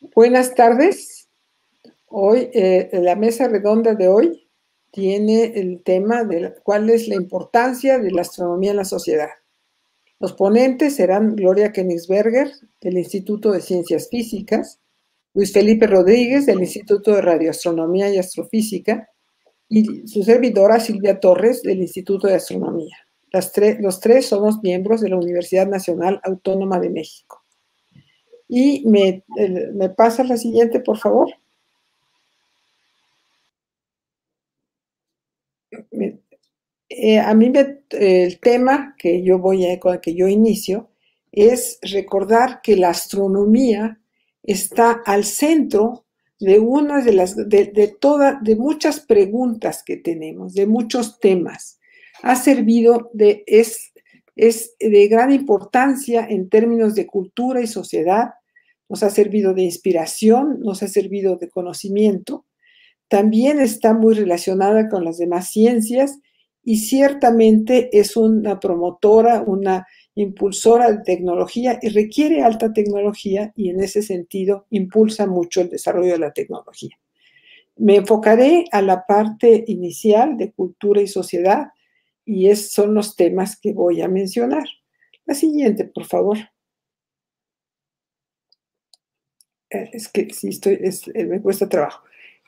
Buenas tardes. Hoy, la mesa redonda de hoy tiene el tema de cuál es la importancia de la astronomía en la sociedad. Los ponentes serán Gloria Königsberger, del Instituto de Ciencias Físicas, Luis Felipe Rodríguez, del Instituto de Radioastronomía y Astrofísica, y su servidora Silvia Torres, del Instituto de Astronomía. Los tres somos miembros de la Universidad Nacional Autónoma de México. Y me pasa la siguiente, por favor. El tema con el que yo inicio es recordar que la astronomía está al centro de una de muchas preguntas que tenemos, de muchos temas. Es de gran importancia en términos de cultura y sociedad, nos ha servido de inspiración, nos ha servido de conocimiento. También está muy relacionada con las demás ciencias y ciertamente es una promotora, una impulsora de tecnología y requiere alta tecnología y en ese sentido impulsa mucho el desarrollo de la tecnología. Me enfocaré a la parte inicial de cultura y sociedad y son los temas que voy a mencionar. La siguiente, por favor. Es que sí, me cuesta trabajo.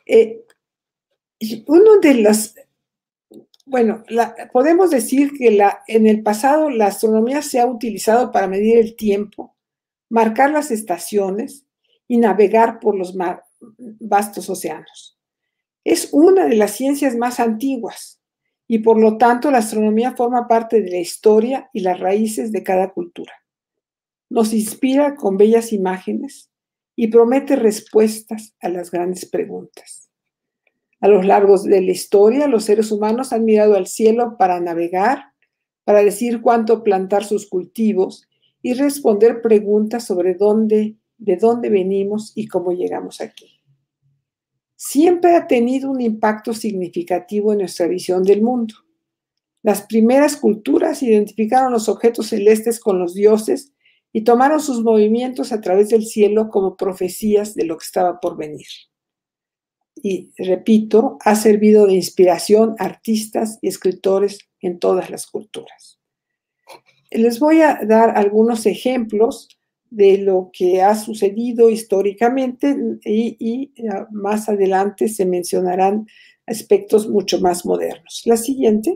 Podemos decir que en el pasado la astronomía se ha utilizado para medir el tiempo, marcar las estaciones y navegar por los vastos océanos. Es una de las ciencias más antiguas y por lo tanto la astronomía forma parte de la historia y las raíces de cada cultura. Nos inspira con bellas imágenes y promete respuestas a las grandes preguntas. A lo largo de la historia, los seres humanos han mirado al cielo para navegar, para decir cuánto plantar sus cultivos y responder preguntas sobre de dónde venimos y cómo llegamos aquí. Siempre ha tenido un impacto significativo en nuestra visión del mundo. Las primeras culturas identificaron los objetos celestes con los dioses y tomaron sus movimientos a través del cielo como profecías de lo que estaba por venir. Y repito, ha servido de inspiración a artistas y escritores en todas las culturas. Les voy a dar algunos ejemplos de lo que ha sucedido históricamente y más adelante se mencionarán aspectos mucho más modernos. La siguiente.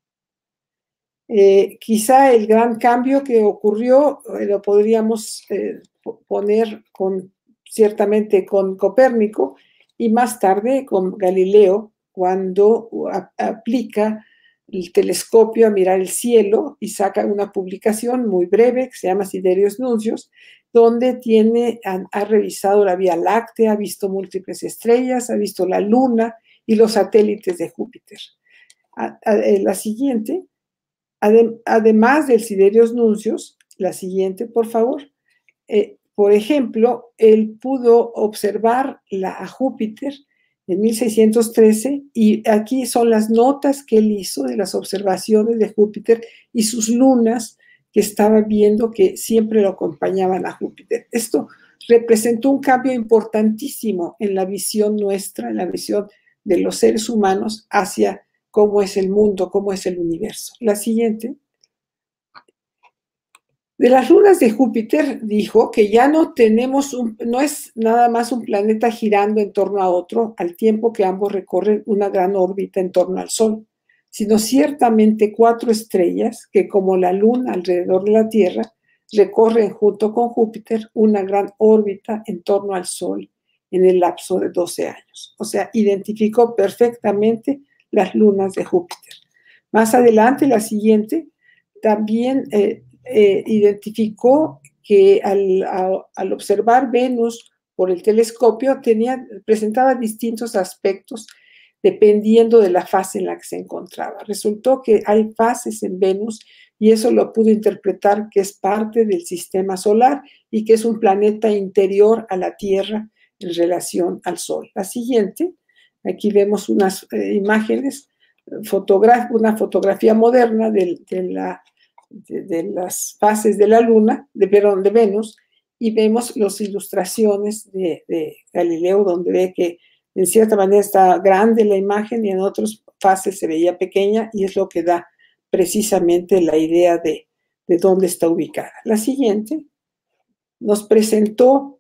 Quizá el gran cambio que ocurrió lo podríamos poner ciertamente con Copérnico, y más tarde con Galileo, cuando aplica el telescopio a mirar el cielo y saca una publicación muy breve que se llama Sidereus Nuncius, donde ha revisado la Vía Láctea, ha visto múltiples estrellas, ha visto la Luna y los satélites de Júpiter. La siguiente, además del Sidereus Nuncius, la siguiente, por favor. Por ejemplo, él pudo observar a Júpiter en 1613 y aquí son las notas que él hizo de las observaciones de Júpiter y sus lunas que estaba viendo que siempre lo acompañaban a Júpiter. Esto representó un cambio importantísimo en la visión nuestra, en la visión de los seres humanos hacia cómo es el mundo, cómo es el universo. La siguiente. De las lunas de Júpiter dijo que ya no es nada más un planeta girando en torno a otro al tiempo que ambos recorren una gran órbita en torno al Sol, sino ciertamente 4 estrellas que, como la Luna alrededor de la Tierra, recorren junto con Júpiter una gran órbita en torno al Sol en el lapso de 12 años. O sea, identificó perfectamente las lunas de Júpiter. Más adelante, la siguiente, también identificó que al observar Venus por el telescopio presentaba distintos aspectos dependiendo de la fase en la que se encontraba. Resultó que hay fases en Venus y eso lo pudo interpretar que es parte del sistema solar y que es un planeta interior a la Tierra en relación al Sol. La siguiente, aquí vemos unas imágenes, una fotografía moderna de las fases de la Luna, de Venus, y vemos las ilustraciones de Galileo, donde ve que en cierta manera está grande la imagen y en otras fases se veía pequeña, y es lo que da precisamente la idea de dónde está ubicada. La siguiente nos presentó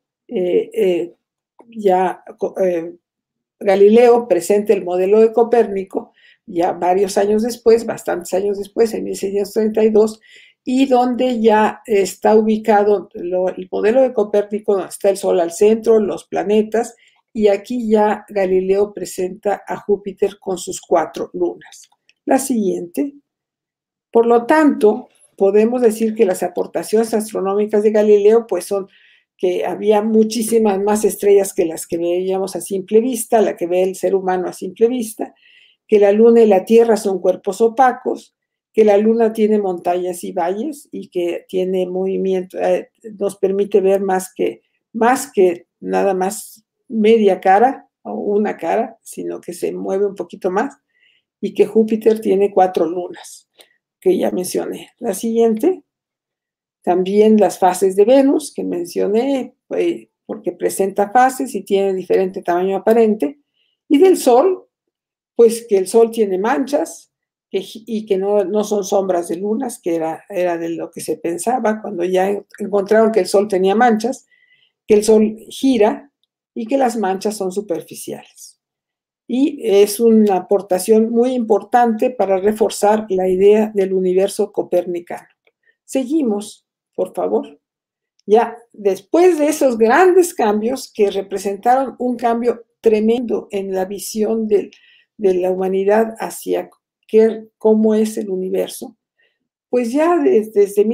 Galileo, presenta el modelo de Copérnico, ya varios años después, bastantes años después, en 1632, y donde ya está ubicado el modelo de Copérnico, donde está el Sol al centro, los planetas, y aquí ya Galileo presenta a Júpiter con sus 4 lunas. La siguiente. Por lo tanto, podemos decir que las aportaciones astronómicas de Galileo pues son que había muchísimas más estrellas que las que veíamos a simple vista, la que ve el ser humano a simple vista, que la Luna y la Tierra son cuerpos opacos, que la Luna tiene montañas y valles y que tiene movimiento, nos permite ver más que nada más media cara o una cara, sino que se mueve un poquito más, y que Júpiter tiene 4 lunas, que ya mencioné. La siguiente, también las fases de Venus, que mencioné, porque presenta fases y tiene diferente tamaño aparente, y del Sol, pues que el Sol tiene manchas y que no son sombras de lunas, que era de lo que se pensaba cuando ya encontraron que el Sol tenía manchas, que el Sol gira y que las manchas son superficiales. Y es una aportación muy importante para reforzar la idea del universo copernicano. Seguimos, por favor. Ya después de esos grandes cambios que representaron un cambio tremendo en la visión de la humanidad hacia cómo es el universo, pues ya desde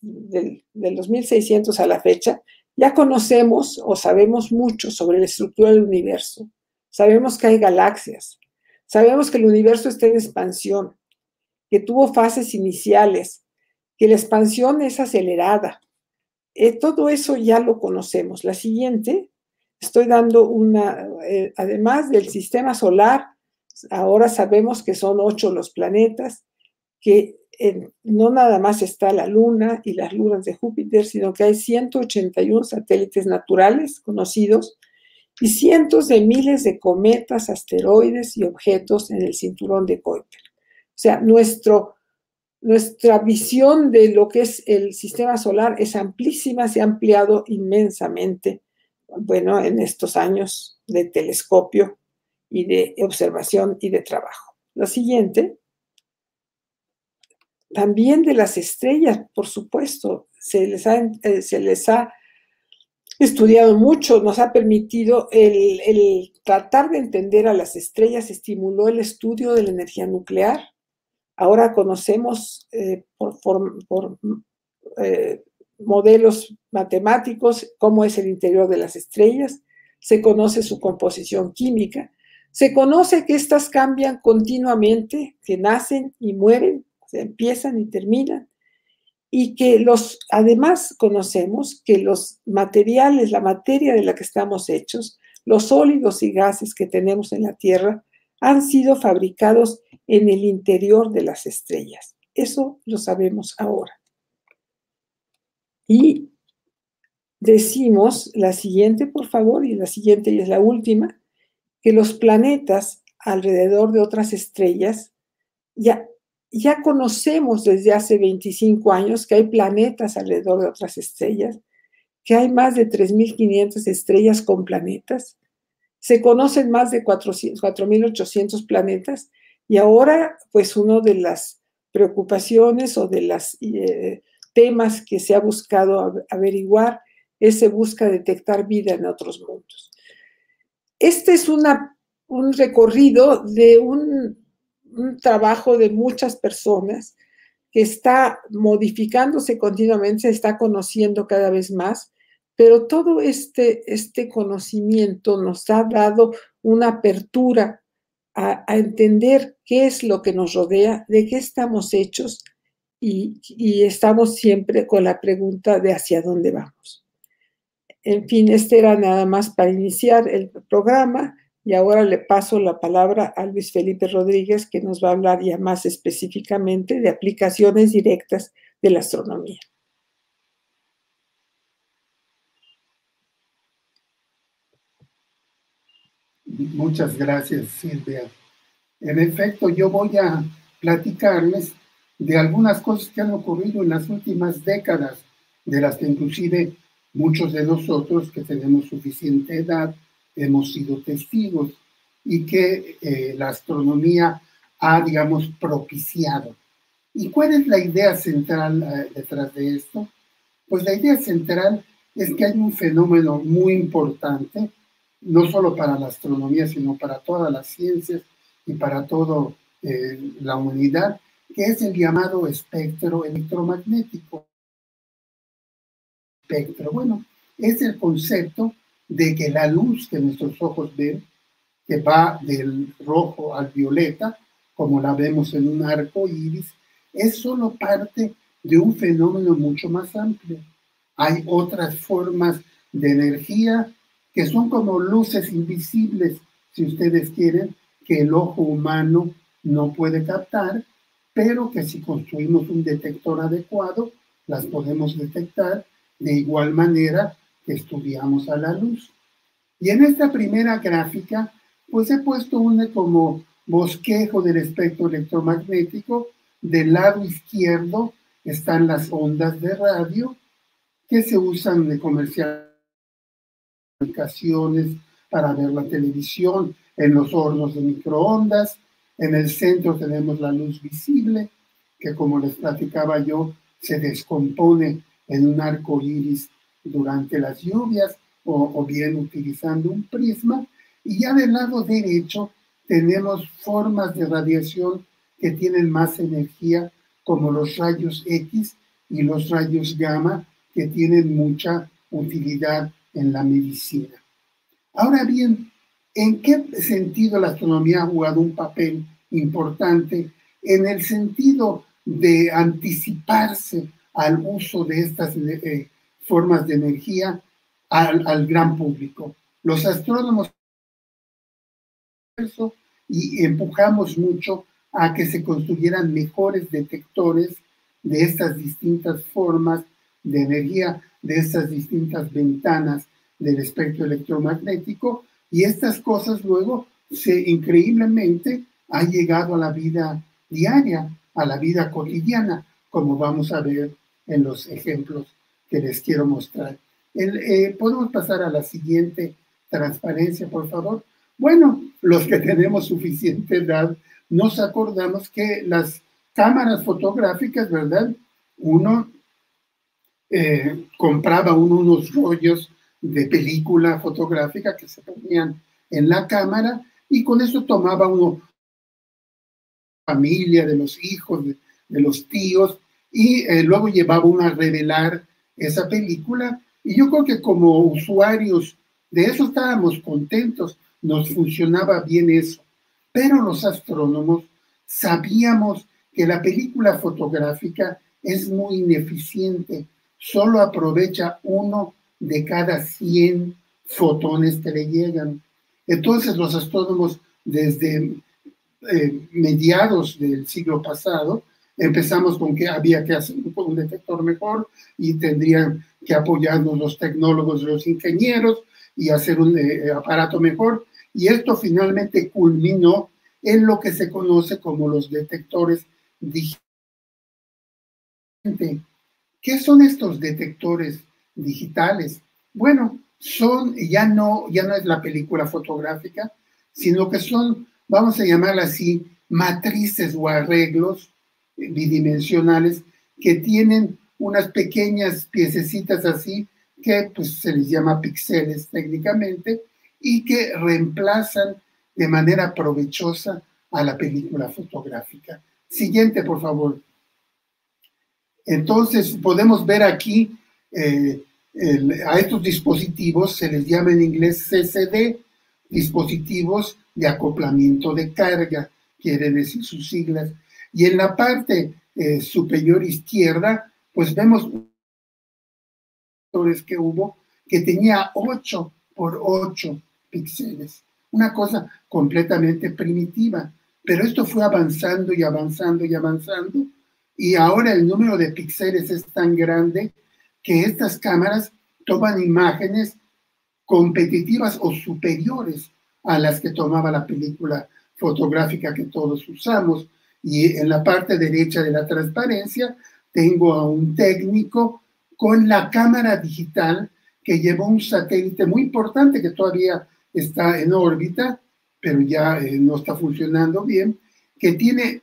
los 1600 a la fecha, ya conocemos o sabemos mucho sobre la estructura del universo. Sabemos que hay galaxias, sabemos que el universo está en expansión, que tuvo fases iniciales, que la expansión es acelerada. Todo eso ya lo conocemos. La siguiente, estoy dando además del sistema solar, ahora sabemos que son 8 los planetas, que no nada más está la Luna y las lunas de Júpiter, sino que hay 181 satélites naturales conocidos y cientos de miles de cometas, asteroides y objetos en el cinturón de Kuiper. O sea, nuestra visión de lo que es el sistema solar es amplísima, se ha ampliado inmensamente, bueno, en estos años de telescopio y de observación y de trabajo. Lo siguiente, también de las estrellas, por supuesto, se les ha estudiado mucho, nos ha permitido el tratar de entender a las estrellas, estimuló el estudio de la energía nuclear. Ahora conocemos por modelos matemáticos cómo es el interior de las estrellas, se conoce su composición química, se conoce que estas cambian continuamente, que nacen y mueren, se empiezan y terminan, y que además conocemos que los materiales, la materia de la que estamos hechos, los sólidos y gases que tenemos en la Tierra, han sido fabricados en el interior de las estrellas. Eso lo sabemos ahora. Y decimos la siguiente, por favor, y la siguiente y es la última, que los planetas alrededor de otras estrellas ya conocemos desde hace 25 años que hay planetas alrededor de otras estrellas, que hay más de 3.500 estrellas con planetas, se conocen más de 4.800 planetas, y ahora, pues, una de las preocupaciones o de los temas que se ha buscado averiguar se busca detectar vida en otros mundos. Este es un recorrido de un trabajo de muchas personas que está modificándose continuamente, se está conociendo cada vez más, pero todo este conocimiento nos ha dado una apertura a entender qué es lo que nos rodea, de qué estamos hechos, y estamos siempre con la pregunta de hacia dónde vamos. En fin, era nada más para iniciar el programa. Y ahora le paso la palabra a Luis Felipe Rodríguez, que nos va a hablar ya más específicamente de aplicaciones directas de la astronomía. Muchas gracias, Silvia. En efecto, yo voy a platicarles de algunas cosas que han ocurrido en las últimas décadas, de las que inclusive muchos de nosotros que tenemos suficiente edad hemos sido testigos y que la astronomía ha, digamos, propiciado. ¿Y cuál es la idea central detrás de esto? Pues la idea central es que hay un fenómeno muy importante, no solo para la astronomía, sino para todas las ciencias y para toda la humanidad, que es el llamado espectro electromagnético. Espectro, bueno, es el concepto de que la luz que nuestros ojos ven, que va del rojo al violeta, como la vemos en un arco iris, es solo parte de un fenómeno mucho más amplio. Hay otras formas de energía que son como luces invisibles, si ustedes quieren, que el ojo humano no puede captar, pero que si construimos un detector adecuado, las podemos detectar de igual manera que estudiamos a la luz. Y en esta primera gráfica, pues he puesto una como bosquejo del espectro electromagnético. Del lado izquierdo están las ondas de radio que se usan de comunicaciones para ver la televisión, en los hornos de microondas. En el centro tenemos la luz visible, que como les platicaba yo, se descompone en un arco iris durante las lluvias o bien utilizando un prisma. Y ya del lado derecho tenemos formas de radiación que tienen más energía, como los rayos X y los rayos gamma, que tienen mucha utilidad en la medicina. Ahora bien, ¿en qué sentido la astronomía ha jugado un papel importante? En el sentido de anticiparse al uso de estas formas de energía al gran público. Los astrónomos y empujamos mucho a que se construyeran mejores detectores de estas distintas formas de energía, de estas distintas ventanas del espectro electromagnético, y estas cosas luego increíblemente han llegado a la vida diaria, a la vida cotidiana, como vamos a ver en los ejemplos que les quiero mostrar. ¿Podemos pasar a la siguiente transparencia, por favor? Bueno, los que tenemos suficiente edad nos acordamos que las cámaras fotográficas, ¿verdad? Uno compraba unos rollos de película fotográfica que se ponían en la cámara y con eso tomaba uno familia, de los hijos, de los tíos, y luego llevaba uno a revelar esa película. Y yo creo que como usuarios de eso estábamos contentos, nos funcionaba bien eso. Pero los astrónomos sabíamos que la película fotográfica es muy ineficiente, solo aprovecha 1 de cada 100 fotones que le llegan. Entonces los astrónomos desde mediados del siglo pasado empezamos con que había que hacer un detector mejor y tendrían que apoyarnos los tecnólogos, los ingenieros y hacer un aparato mejor. Y esto finalmente culminó en lo que se conoce como los detectores digitales. ¿Qué son estos detectores digitales? Bueno, ya no es la película fotográfica, sino que son, vamos a llamarla así, matrices o arreglos bidimensionales que tienen unas pequeñas piececitas así, que pues se les llama píxeles técnicamente, y que reemplazan de manera provechosa a la película fotográfica. Siguiente, por favor. Entonces, podemos ver aquí a estos dispositivos, se les llama en inglés CCD, dispositivos de acoplamiento de carga, quiere decir sus siglas. Y en la parte superior izquierda, pues vemos que hubo que tenía 8 por 8 píxeles. Una cosa completamente primitiva. Pero esto fue avanzando y avanzando y avanzando. Y ahora el número de píxeles es tan grande que estas cámaras toman imágenes competitivas o superiores a las que tomaba la película fotográfica que todos usamos. Y en la parte derecha de la transparencia tengo a un técnico con la cámara digital que llevó un satélite muy importante que todavía está en órbita, pero ya no está funcionando bien, que tiene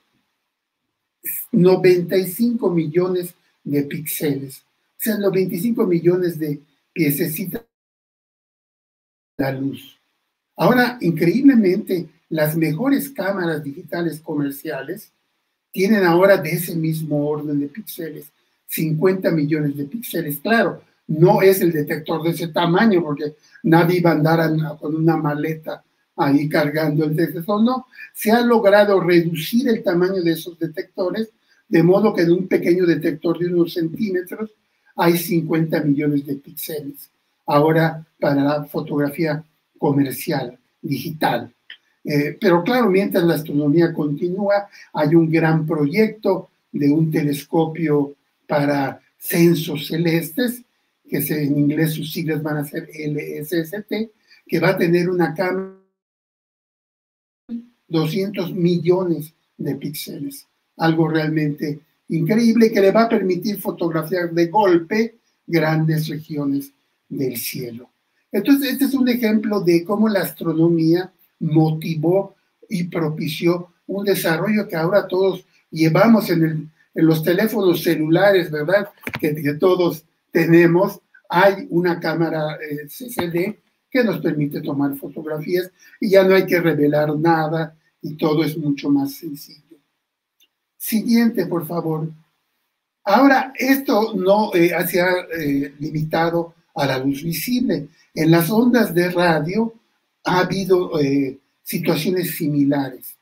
95 millones de píxeles. O sea, 95 millones de piececitas de la luz. Ahora, increíblemente, las mejores cámaras digitales comerciales tienen ahora de ese mismo orden de píxeles, 50 millones de píxeles. Claro, no es el detector de ese tamaño, porque nadie va a andar con una maleta ahí cargando el detector. No, se ha logrado reducir el tamaño de esos detectores, de modo que en un pequeño detector de unos centímetros hay 50 millones de píxeles. Ahora, para la fotografía comercial, digital. Pero claro, mientras la astronomía continúa, hay un gran proyecto de un telescopio para censos celestes, que en inglés sus siglas van a ser LSST, que va a tener una cámara de 200 millones de píxeles. Algo realmente increíble que le va a permitir fotografiar de golpe grandes regiones del cielo. Entonces, este es un ejemplo de cómo la astronomía motivó y propició un desarrollo que ahora todos llevamos en los teléfonos celulares, ¿verdad? Que todos tenemos. Hay una cámara CCD que nos permite tomar fotografías y ya no hay que revelar nada y todo es mucho más sencillo. Siguiente, por favor. Ahora, esto no se ha limitado a la luz visible. En las ondas de radio ha habido situaciones similares.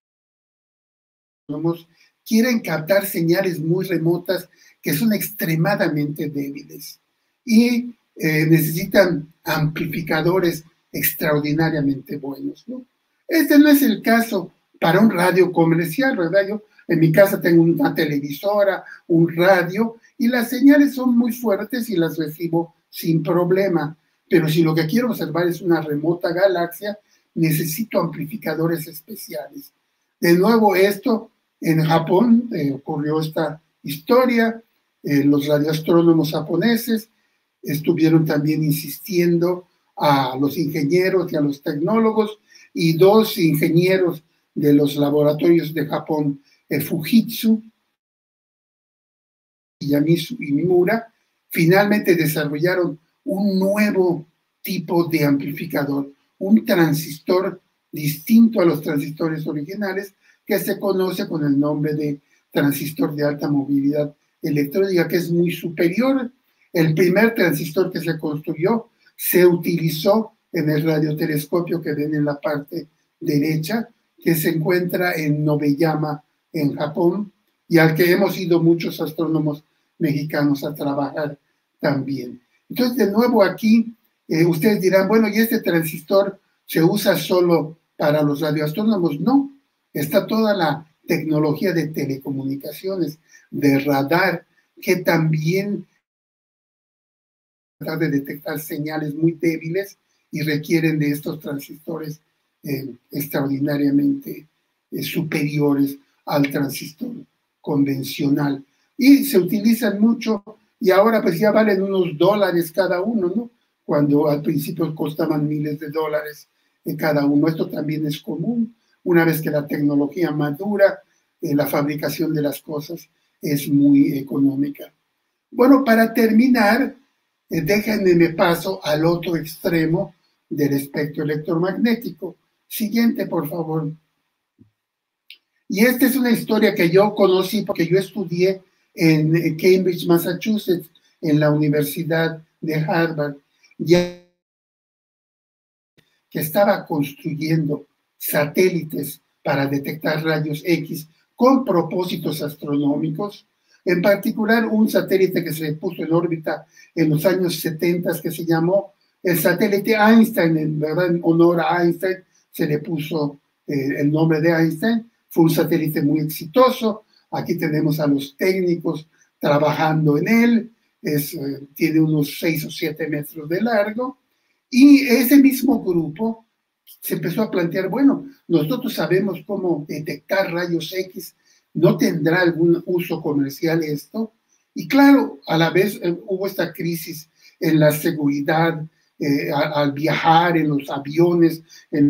Quieren captar señales muy remotas que son extremadamente débiles y necesitan amplificadores extraordinariamente buenos, ¿no? Este no es el caso para un radio comercial, ¿verdad? Yo en mi casa tengo una televisora, un radio, y las señales son muy fuertes y las recibo sin problema. Pero si lo que quiero observar es una remota galaxia, necesito amplificadores especiales. De nuevo, esto en Japón ocurrió esta historia. Los radioastrónomos japoneses estuvieron también insistiendo a los ingenieros y a los tecnólogos, y dos ingenieros de los laboratorios de Japón, Fujitsu, Yamizu y Mimura, finalmente desarrollaron un nuevo tipo de amplificador, un transistor distinto a los transistores originales, que se conoce con el nombre de transistor de alta movilidad electrónica, que es muy superior. El primer transistor que se construyó se utilizó en el radiotelescopio que ven en la parte derecha, que se encuentra en Nobeyama, en Japón, y al que hemos ido muchos astrónomos mexicanos a trabajar también. Entonces, de nuevo aquí, ustedes dirán, bueno, ¿y este transistor se usa solo para los radioastrónomos? No, está toda la tecnología de telecomunicaciones, de radar, que también trata de detectar señales muy débiles y requieren de estos transistores extraordinariamente superiores al transistor convencional. Y se utilizan mucho y ahora pues ya valen unos dólares cada uno, ¿no? Cuando al principio costaban miles de dólares cada uno. Esto también es común. Una vez que la tecnología madura, la fabricación de las cosas es muy económica. Bueno, para terminar, déjenme me paso al otro extremo del espectro electromagnético. Siguiente, por favor. Y esta es una historia que yo conocí porque yo estudié en Cambridge, Massachusetts, en la Universidad de Harvard, ya que estaba construyendo satélites para detectar rayos X con propósitos astronómicos, en particular un satélite que se puso en órbita en los años 70 que se llamó el satélite Einstein, en verdad en honor a Einstein se le puso el nombre de Einstein. Fue un satélite muy exitoso. Aquí tenemos a los técnicos trabajando en él. Tiene unos 6 o 7 metros de largo. Y ese mismo grupo se empezó a plantear, bueno, nosotros sabemos cómo detectar rayos X, ¿no tendrá algún uso comercial esto? Y claro, a la vez hubo esta crisis en la seguridad, al viajar en los aviones,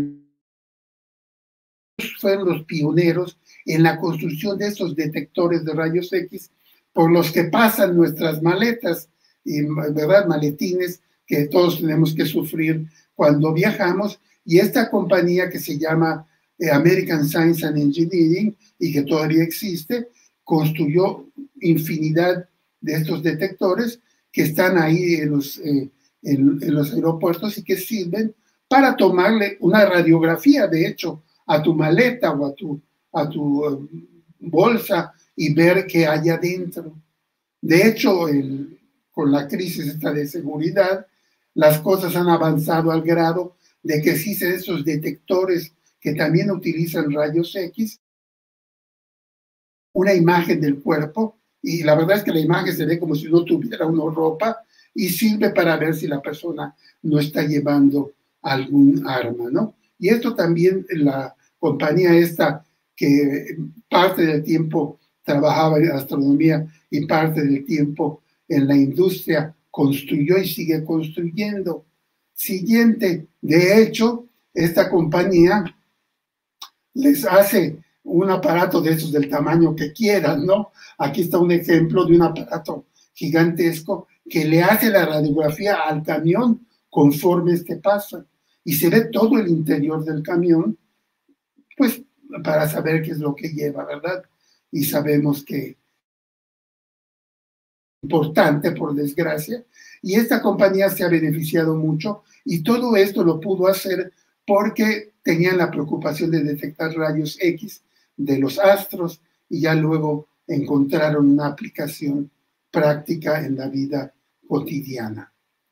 fueron los pioneros en la construcción de estos detectores de rayos X por los que pasan nuestras maletas, y, ¿verdad? Maletines que todos tenemos que sufrir cuando viajamos. Y esta compañía que se llama American Science and Engineering y que todavía existe, construyó infinidad de estos detectores que están ahí en los aeropuertos y que sirven para tomarle una radiografía, de hecho, a tu maleta o a tu bolsa y ver qué hay adentro. De hecho, con la crisis esta de seguridad, las cosas han avanzado al grado de que existen esos detectores que también utilizan rayos X, una imagen del cuerpo, y la verdad es que la imagen se ve como si no tuviera una ropa y sirve para ver si la persona no está llevando algún arma, ¿no? Y esto también la compañía esta que parte del tiempo trabajaba en astronomía y parte del tiempo en la industria construyó y sigue construyendo. Siguiente, de hecho, esta compañía les hace un aparato de esos del tamaño que quieran, ¿no? Aquí está un ejemplo de un aparato gigantesco que le hace la radiografía al camión conforme este pasa. Y se ve todo el interior del camión, pues para saber qué es lo que lleva, ¿verdad? Y sabemos que es importante, por desgracia, y esta compañía se ha beneficiado mucho y todo esto lo pudo hacer porque tenían la preocupación de detectar rayos X de los astros y ya luego encontraron una aplicación práctica en la vida cotidiana.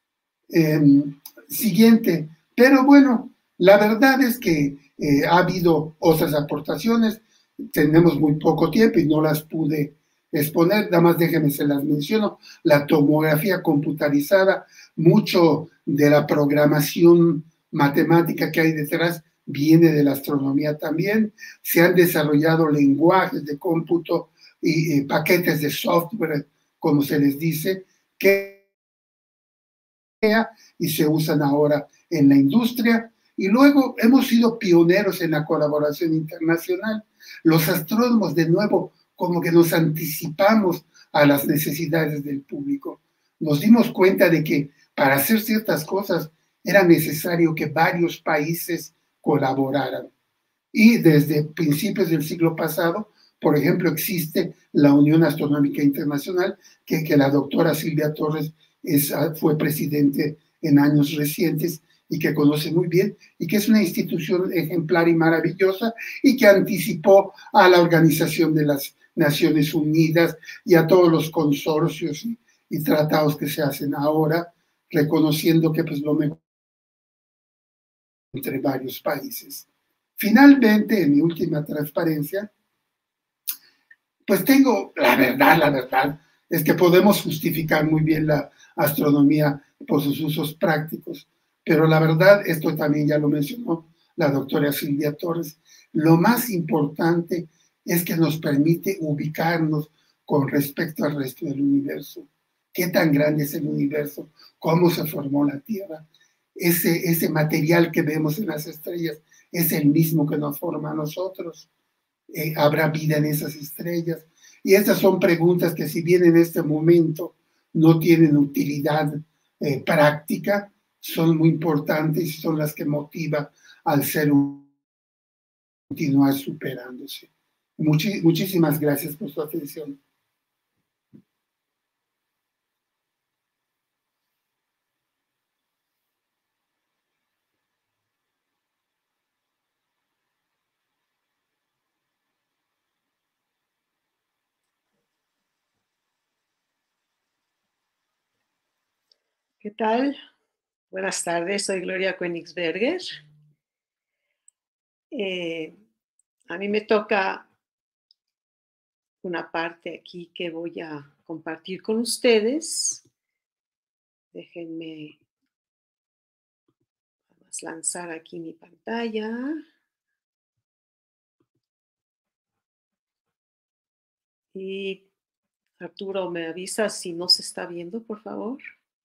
Siguiente, pero bueno, la verdad es que ha habido otras aportaciones, tenemos muy poco tiempo y no las pude exponer, nada más déjenme se las menciono, la tomografía computarizada, mucho de la programación matemática que hay detrás viene de la astronomía también, se han desarrollado lenguajes de cómputo y paquetes de software, como se les dice, que y se usan ahora en la industria. Y luego hemos sido pioneros en la colaboración internacional. Los astrónomos, de nuevo, como que nos anticipamos a las necesidades del público. Nos dimos cuenta de que para hacer ciertas cosas era necesario que varios países colaboraran. Y desde principios del siglo pasado, por ejemplo, existe la Unión Astronómica Internacional, que la doctora Silvia Torres fue presidente en años recientes y que conoce muy bien, y que es una institución ejemplar y maravillosa, y que anticipó a la Organización de las Naciones Unidas y a todos los consorcios y tratados que se hacen ahora, reconociendo que pues lo mejor entre varios países. Finalmente, en mi última transparencia, pues tengo la verdad, es que podemos justificar muy bien la astronomía por sus usos prácticos, pero la verdad, esto también ya lo mencionó la doctora Silvia Torres, lo más importante es que nos permite ubicarnos con respecto al resto del universo. ¿Qué tan grande es el universo? ¿Cómo se formó la Tierra? Ese material que vemos en las estrellas es el mismo que nos forma a nosotros. ¿Habrá vida en esas estrellas? Y estas son preguntas que si bien en este momento no tienen utilidad práctica, son muy importantes y son las que motivan al ser humano a continuar superándose. Muchísimas gracias por su atención. ¿Qué tal? Buenas tardes, soy Gloria Koenigsberger. A mí me toca una parte aquí que voy a compartir con ustedes. Déjenme lanzar aquí mi pantalla. Y Arturo, ¿me avisas si no se está viendo, por favor?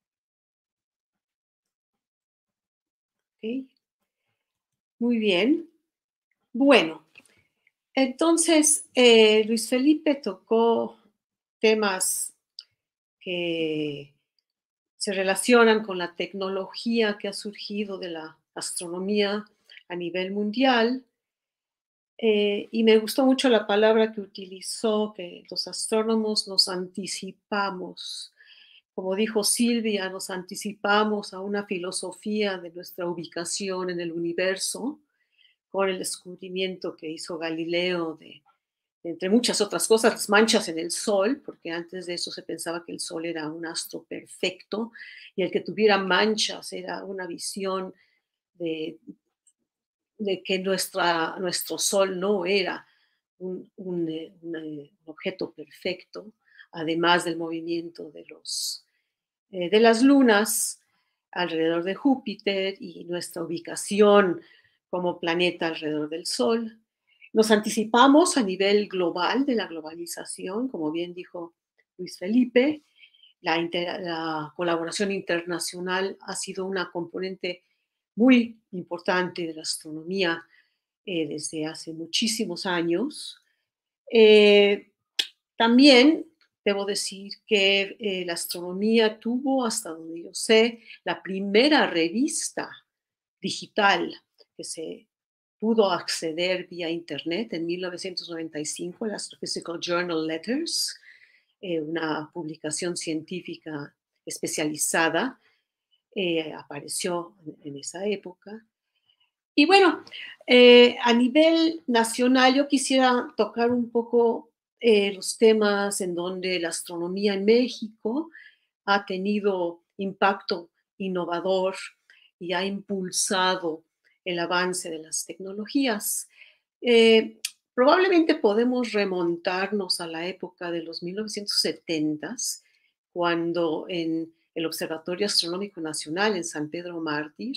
Ok. Muy bien. Bueno, entonces Luis Felipe tocó temas que se relacionan con la tecnología que ha surgido de la astronomía a nivel mundial. Y me gustó mucho la palabra que utilizó, que los astrónomos nos anticipamos. Como dijo Silvia, nos anticipamos a una filosofía de nuestra ubicación en el universo con el descubrimiento que hizo Galileo de, entre muchas otras cosas, las manchas en el Sol, porque antes de eso se pensaba que el Sol era un astro perfecto y el que tuviera manchas era una visión de, de que nuestro Sol no era un objeto perfecto, además del movimiento de las lunas alrededor de Júpiter y nuestra ubicación como planeta alrededor del Sol. Nos anticipamos a nivel global de la globalización, como bien dijo Luis Felipe. La colaboración internacional ha sido una componente muy importante de la astronomía desde hace muchísimos años. También debo decir que la astronomía tuvo, hasta donde yo sé, la primera revista digital que se pudo acceder vía Internet en 1995, el Astrophysical Journal Letters, una publicación científica especializada, apareció en esa época. Y bueno, a nivel nacional yo quisiera tocar un poco los temas en donde la astronomía en México ha tenido impacto innovador y ha impulsado el avance de las tecnologías. Eh, Probablemente podemos remontarnos a la época de los 1970s, cuando en el Observatorio Astronómico Nacional en San Pedro Mártir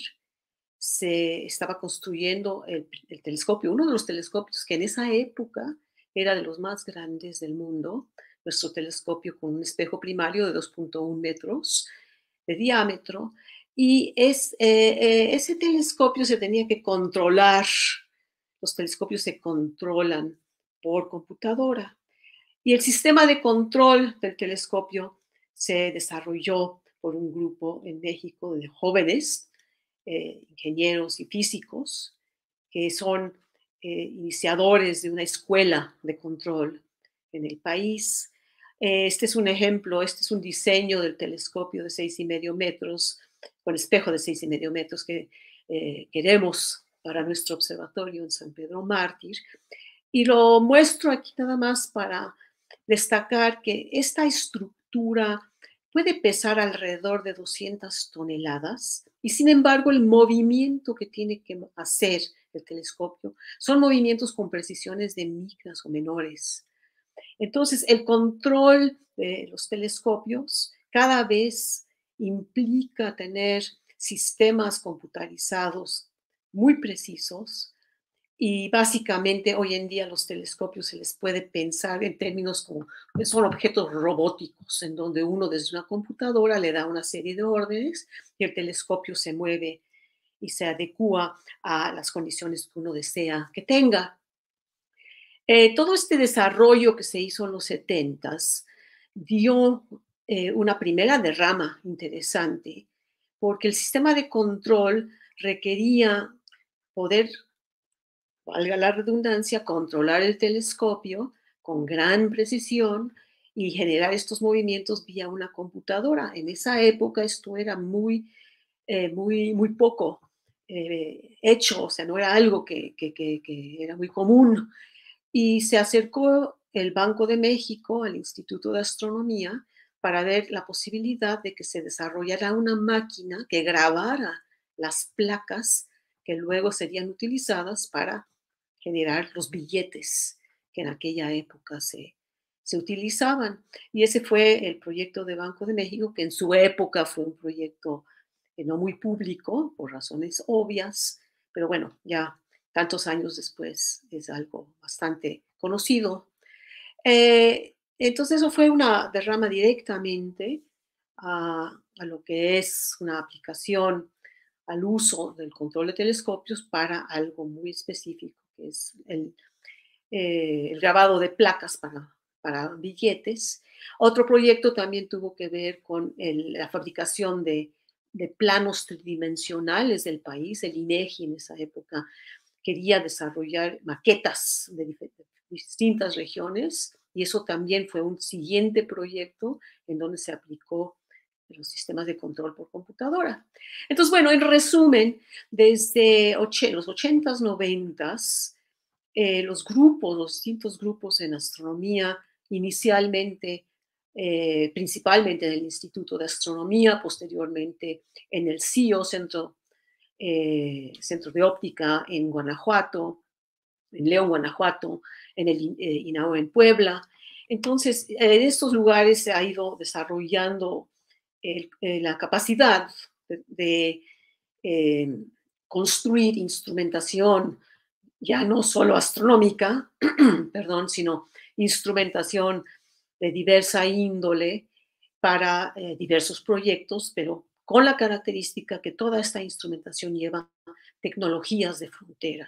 se estaba construyendo el telescopio, uno de los telescopios que en esa época era de los más grandes del mundo, nuestro telescopio con un espejo primario de 2.1 metros de diámetro, y ese telescopio se tenía que controlar, los telescopios se controlan por computadora, y el sistema de control del telescopio se desarrolló por un grupo en México de jóvenes ingenieros y físicos que son iniciadores de una escuela de control en el país. Este es un ejemplo, este es un diseño del telescopio de 6,5 metros, con espejo de 6,5 metros que queremos para nuestro observatorio en San Pedro Mártir. Y lo muestro aquí nada más para destacar que esta estructura puede pesar alrededor de 200 toneladas y sin embargo el movimiento que tiene que hacer el telescopio son movimientos con precisiones de micras o menores. Entonces el control de los telescopios cada vez implica tener sistemas computarizados muy precisos. Y básicamente hoy en día los telescopios se les puede pensar en términos como son objetos robóticos, en donde uno desde una computadora le da una serie de órdenes y el telescopio se mueve y se adecúa a las condiciones que uno desea que tenga. Todo este desarrollo que se hizo en los 70s dio una primera derrama interesante, porque el sistema de control requería poder, valga la redundancia, controlar el telescopio con gran precisión y generar estos movimientos vía una computadora. En esa época esto era muy poco hecho, o sea, no era algo que era muy común. Y se acercó el Banco de México al Instituto de Astronomía para ver la posibilidad de que se desarrollara una máquina que grabara las placas que luego serían utilizadas para generar los billetes que en aquella época se utilizaban. Y ese fue el proyecto de Banco de México, que en su época fue un proyecto no muy público por razones obvias, pero bueno, ya tantos años después es algo bastante conocido. Entonces eso fue una derrama directamente a lo que es una aplicación al uso del control de telescopios para algo muy específico, que es el grabado de placas para billetes. Otro proyecto también tuvo que ver con la fabricación de planos tridimensionales del país. El INEGI en esa época quería desarrollar maquetas de distintas regiones y eso también fue un siguiente proyecto en donde se aplicó los sistemas de control por computadora. Entonces, bueno, en resumen, desde los 80s, 90s, los distintos grupos en astronomía, inicialmente, principalmente en el Instituto de Astronomía, posteriormente en el CIO, Centro de Óptica en Guanajuato, en León, Guanajuato, en el INAO en Puebla. Entonces, en estos lugares se ha ido desarrollando la capacidad de construir instrumentación ya no solo astronómica, perdón, sino instrumentación de diversa índole para diversos proyectos, pero con la característica que toda esta instrumentación lleva tecnologías de frontera.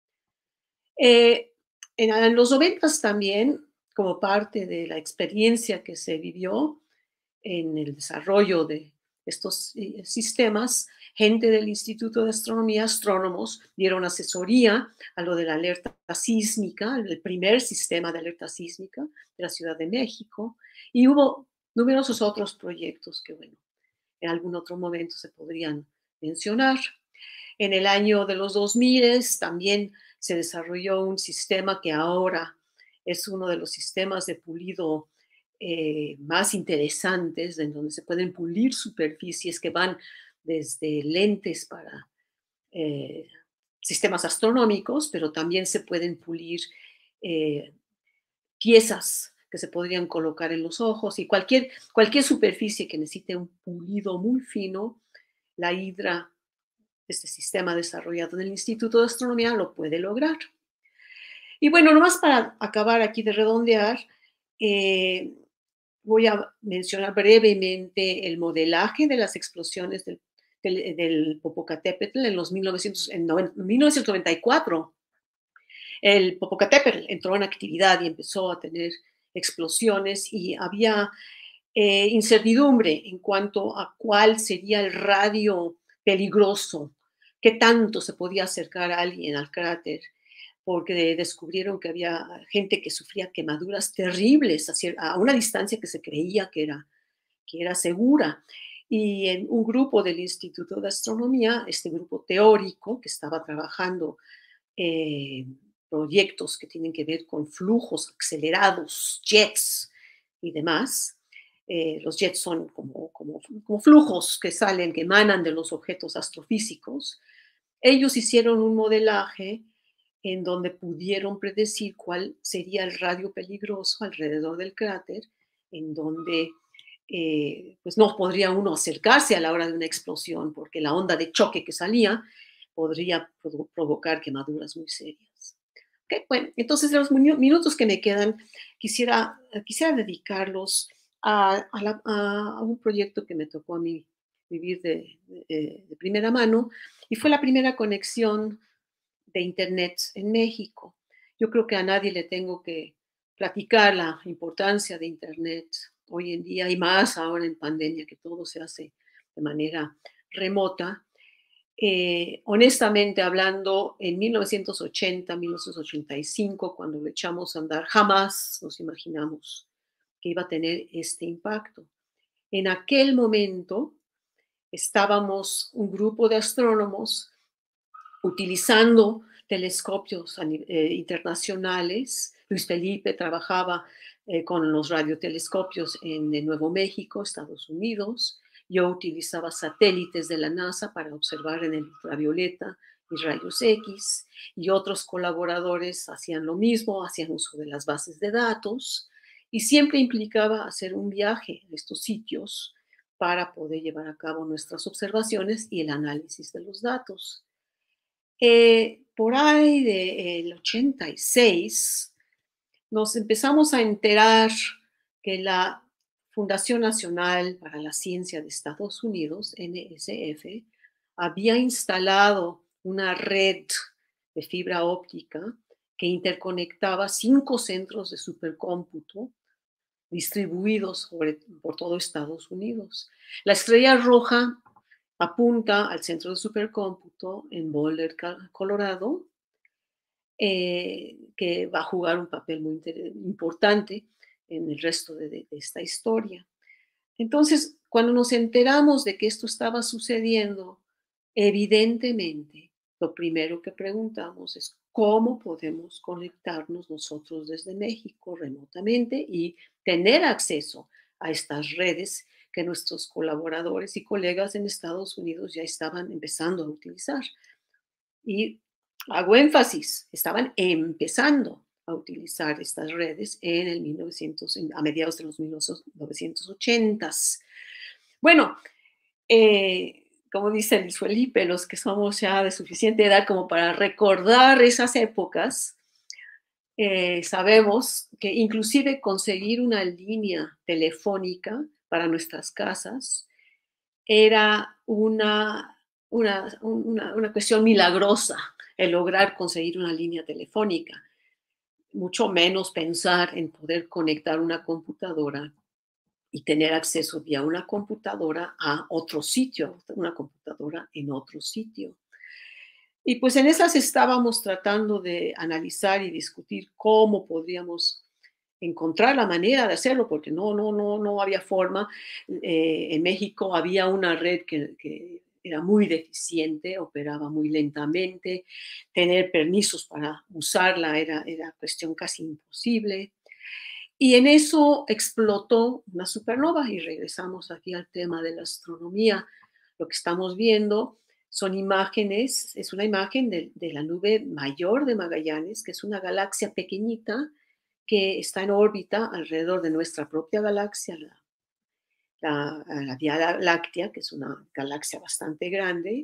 En los 90s también, como parte de la experiencia que se vivió en el desarrollo de estos sistemas, gente del Instituto de Astronomía, astrónomos, dieron asesoría a lo de la alerta sísmica, el primer sistema de alerta sísmica de la Ciudad de México, y hubo numerosos otros proyectos que, bueno, en algún otro momento se podrían mencionar. En el año de los 2000 también se desarrolló un sistema que ahora es uno de los sistemas de pulido más interesantes, en donde se pueden pulir superficies que van desde lentes para sistemas astronómicos, pero también se pueden pulir piezas que se podrían colocar en los ojos y cualquier superficie que necesite un pulido muy fino, la Hidra, este sistema desarrollado en el Instituto de Astronomía, lo puede lograr. Y bueno, nomás para acabar aquí de redondear, voy a mencionar brevemente el modelaje de las explosiones del Popocatépetl en 1994. El Popocatépetl entró en actividad y empezó a tener explosiones y había incertidumbre en cuanto a cuál sería el radio peligroso, qué tanto se podía acercar a alguien al cráter, porque descubrieron que había gente que sufría quemaduras terribles a una distancia que se creía que era segura. Y en un grupo del Instituto de Astronomía, este grupo teórico que estaba trabajando proyectos que tienen que ver con flujos acelerados, jets y demás. Los jets son como flujos que salen, que emanan de los objetos astrofísicos. Ellos hicieron un modelaje en donde pudieron predecir cuál sería el radio peligroso alrededor del cráter, en donde pues no podría uno acercarse a la hora de una explosión, porque la onda de choque que salía podría provocar quemaduras muy serias. Okay, bueno, entonces los minutos que me quedan, quisiera dedicarlos a un proyecto que me tocó a mí vivir de primera mano, y fue la primera conexión de Internet en México. Yo creo que a nadie le tengo que platicar la importancia de Internet hoy en día, y más ahora en pandemia, que todo se hace de manera remota. Honestamente hablando, en 1980, 1985, cuando lo echamos a andar, jamás nos imaginamos que iba a tener este impacto. En aquel momento estábamos un grupo de astrónomos utilizando telescopios internacionales. Luis Felipe trabajaba con los radiotelescopios en Nuevo México, Estados Unidos. Yo utilizaba satélites de la NASA para observar en el ultravioleta y rayos X, y otros colaboradores hacían lo mismo, hacían uso de las bases de datos, y siempre implicaba hacer un viaje a estos sitios para poder llevar a cabo nuestras observaciones y el análisis de los datos. Por ahí del 86 nos empezamos a enterar que la Fundación Nacional para la Ciencia de Estados Unidos, NSF, había instalado una red de fibra óptica que interconectaba 5 centros de supercómputo distribuidos por todo Estados Unidos. La estrella roja apunta al centro de supercómputo en Boulder, Colorado, que va a jugar un papel muy importante en el resto de esta historia. Entonces, cuando nos enteramos de que esto estaba sucediendo, evidentemente, lo primero que preguntamos es cómo podemos conectarnos nosotros desde México remotamente y tener acceso a estas redes que nuestros colaboradores y colegas en Estados Unidos ya estaban empezando a utilizar. Y hago énfasis, estaban empezando a utilizar estas redes en el a mediados de los 1980s. Bueno, como dice Luis Felipe, los que somos ya de suficiente edad como para recordar esas épocas, sabemos que inclusive conseguir una línea telefónica para nuestras casas era una cuestión milagrosa, el lograr conseguir una línea telefónica, mucho menos pensar en poder conectar una computadora y tener acceso vía una computadora a otro sitio, una computadora en otro sitio. Y pues en esas estábamos tratando de analizar y discutir cómo podríamos encontrar la manera de hacerlo, porque no había forma. En México había una red que era muy deficiente, operaba muy lentamente, tener permisos para usarla era cuestión casi imposible. Y en eso explotó una supernova y regresamos aquí al tema de la astronomía. Lo que estamos viendo son imágenes, es una imagen de la nube mayor de Magallanes, que es una galaxia pequeñita que está en órbita alrededor de nuestra propia galaxia, la Vía Láctea, que es una galaxia bastante grande.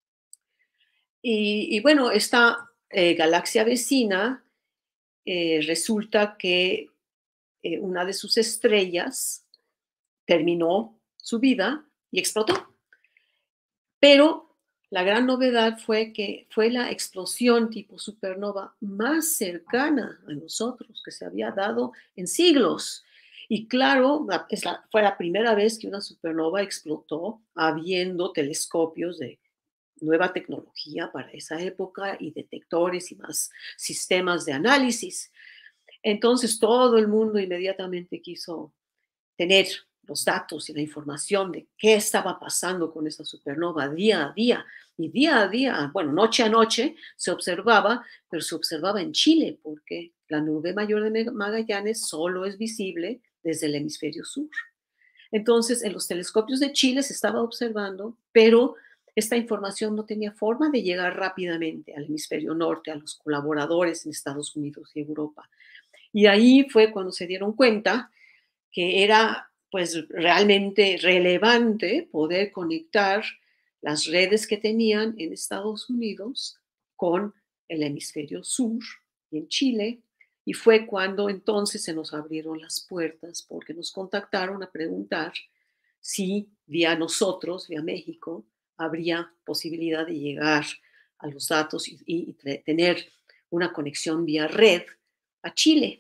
Y bueno, esta galaxia vecina resulta que una de sus estrellas terminó su vida y explotó. Pero la gran novedad fue que fue la explosión tipo supernova más cercana a nosotros que se había dado en siglos. Y claro, fue la primera vez que una supernova explotó habiendo telescopios de nueva tecnología para esa época y detectores y más sistemas de análisis. Entonces todo el mundo inmediatamente quiso tener los datos y la información de qué estaba pasando con esta supernova día a día. Y día a día, bueno, noche a noche se observaba, pero se observaba en Chile porque la nube mayor de Magallanes solo es visible desde el hemisferio sur. Entonces, en los telescopios de Chile se estaba observando, pero esta información no tenía forma de llegar rápidamente al hemisferio norte, a los colaboradores en Estados Unidos y Europa. Y ahí fue cuando se dieron cuenta que era pues realmente relevante poder conectar las redes que tenían en Estados Unidos con el hemisferio sur y en Chile. Y fue cuando entonces se nos abrieron las puertas porque nos contactaron a preguntar si vía nosotros, vía México, habría posibilidad de llegar a los datos y tener una conexión vía red a Chile.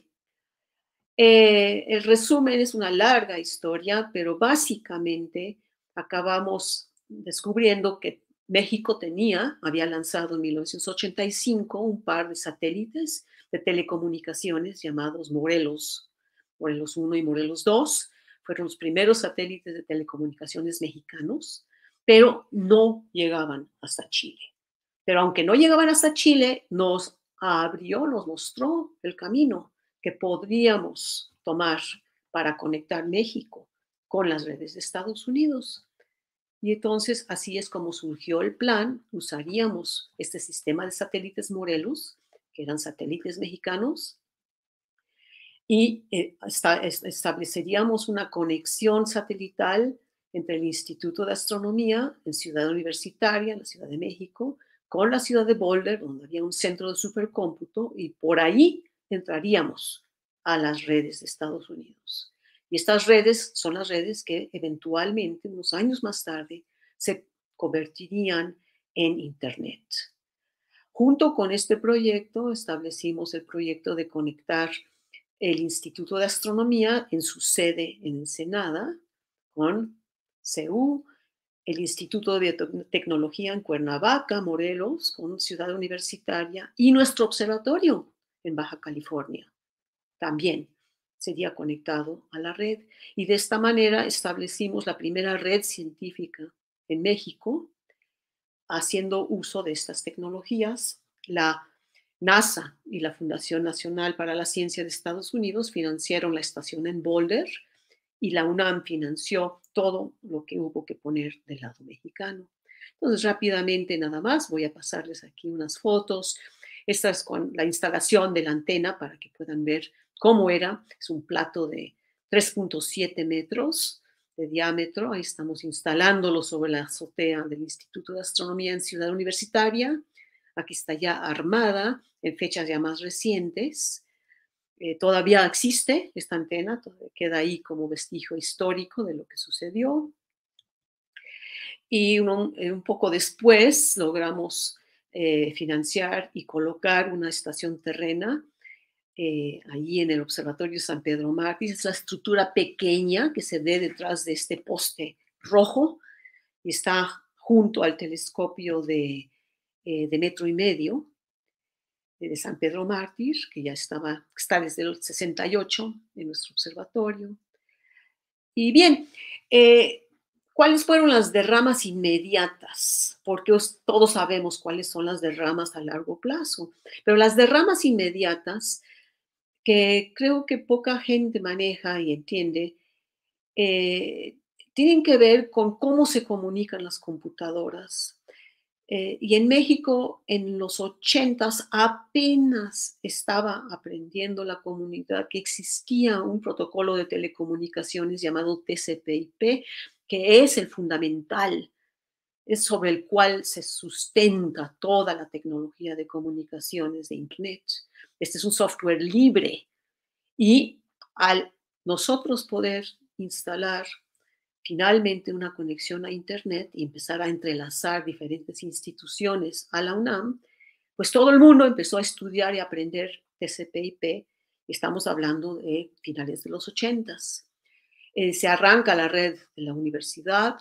El resumen es una larga historia, pero básicamente acabamos descubriendo que México había lanzado en 1985 un par de satélites de telecomunicaciones llamados Morelos, Morelos 1 y Morelos 2. Fueron los primeros satélites de telecomunicaciones mexicanos, pero no llegaban hasta Chile. Pero aunque no llegaban hasta Chile, nos mostró el camino que podríamos tomar para conectar México con las redes de Estados Unidos. Y entonces así es como surgió el plan. Usaríamos este sistema de satélites Morelos, que eran satélites mexicanos, y estableceríamos una conexión satelital entre el Instituto de Astronomía en Ciudad Universitaria, en la Ciudad de México, con la ciudad de Boulder, donde había un centro de supercómputo, y por ahí entraríamos a las redes de Estados Unidos. Y estas redes son las redes que eventualmente, unos años más tarde, se convertirían en Internet. Junto con este proyecto establecimos el proyecto de conectar el Instituto de Astronomía en su sede en Ensenada con CEU, el Instituto de Biotecnología en Cuernavaca, Morelos, con Ciudad Universitaria, y nuestro observatorio en Baja California también sería conectado a la red. Y de esta manera establecimos la primera red científica en México, haciendo uso de estas tecnologías. La NASA y la Fundación Nacional para la Ciencia de Estados Unidos financiaron la estación en Boulder y la UNAM financió todo lo que hubo que poner del lado mexicano. Entonces, rápidamente nada más, voy a pasarles aquí unas fotos. Esta es con la instalación de la antena para que puedan ver cómo era. Es un plato de 3.7 metros de diámetro. Ahí estamos instalándolo sobre la azotea del Instituto de Astronomía en Ciudad Universitaria. Aquí está ya armada en fechas ya más recientes. Todavía existe esta antena, todavía queda ahí como vestigio histórico de lo que sucedió. Y un poco después logramos financiar y colocar una estación terrena allí en el Observatorio San Pedro Mártir. Es la estructura pequeña que se ve detrás de este poste rojo y está junto al telescopio de 1,5 metros de San Pedro Mártir, que ya está desde el 68 en nuestro observatorio. Y bien, ¿cuáles fueron las derramas inmediatas? Porque todos sabemos cuáles son las derramas a largo plazo, pero las derramas inmediatas, que creo que poca gente maneja y entiende, tienen que ver con cómo se comunican las computadoras. Y en México, en los 80s, apenas estaba aprendiendo la comunidad que existía un protocolo de telecomunicaciones llamado TCP/IP, que es el fundamental, es sobre el cual se sustenta toda la tecnología de comunicaciones de Internet. Este es un software libre y al nosotros poder instalar finalmente una conexión a Internet y empezar a entrelazar diferentes instituciones a la UNAM, pues todo el mundo empezó a estudiar y aprender TCP/IP. Estamos hablando de finales de los 80s. Se arranca la red de la universidad,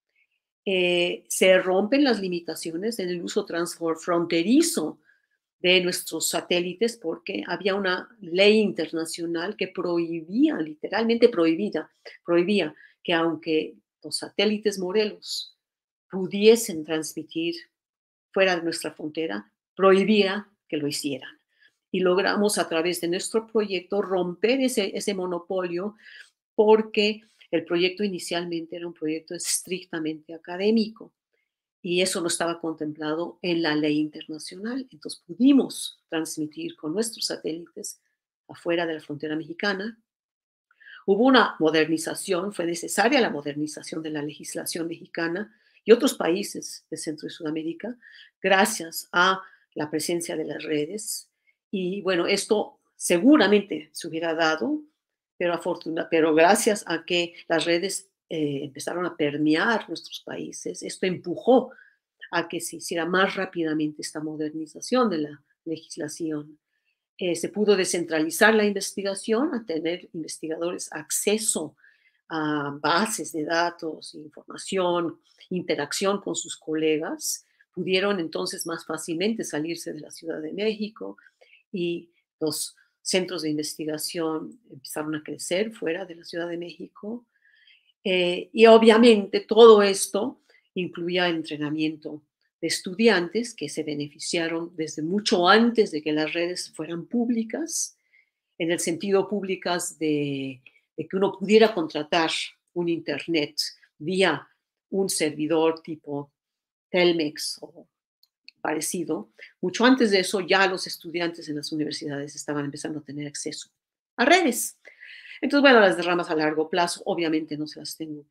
se rompen las limitaciones en el uso transfronterizo de nuestros satélites porque había una ley internacional que prohibía, literalmente prohibía que aunque los satélites Morelos pudiesen transmitir fuera de nuestra frontera, prohibía que lo hicieran. Y logramos a través de nuestro proyecto romper ese monopolio porque el proyecto inicialmente era un proyecto estrictamente académico y eso no estaba contemplado en la ley internacional. Entonces pudimos transmitir con nuestros satélites afuera de la frontera mexicana. Hubo una modernización, fue necesaria la modernización de la legislación mexicana y otros países de Centro y Sudamérica gracias a la presencia de las redes. Y bueno, esto seguramente se hubiera dado, pero gracias a que las redes empezaron a permear nuestros países, esto empujó a que se hiciera más rápidamente esta modernización de la legislación. Se pudo descentralizar la investigación, a tener investigadores acceso a bases de datos, información, interacción con sus colegas. Pudieron entonces más fácilmente salirse de la Ciudad de México y los centros de investigación empezaron a crecer fuera de la Ciudad de México. Y obviamente todo esto incluía entrenamiento de estudiantes que se beneficiaron desde mucho antes de que las redes fueran públicas, en el sentido públicas de que uno pudiera contratar un Internet vía un servidor tipo Telmex o parecido. Mucho antes de eso ya los estudiantes en las universidades estaban empezando a tener acceso a redes. Entonces, bueno, las derramas a largo plazo, obviamente no se las tengo que